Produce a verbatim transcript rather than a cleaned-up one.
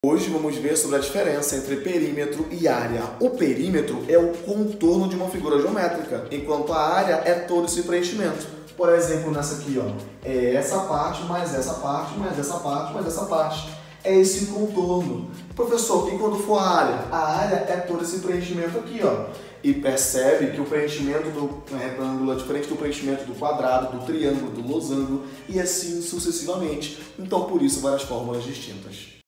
Hoje vamos ver sobre a diferença entre perímetro e área. O perímetro é o contorno de uma figura geométrica, enquanto a área é todo esse preenchimento. Por exemplo, nessa aqui, ó, é essa parte, mais essa parte, mais essa parte, mais essa parte. É esse contorno. Professor, e quando for a área? A área é todo esse preenchimento aqui, ó. E percebe que o preenchimento do retângulo é diferente do preenchimento do quadrado, do triângulo, do losango e assim sucessivamente. Então, por isso, várias fórmulas distintas.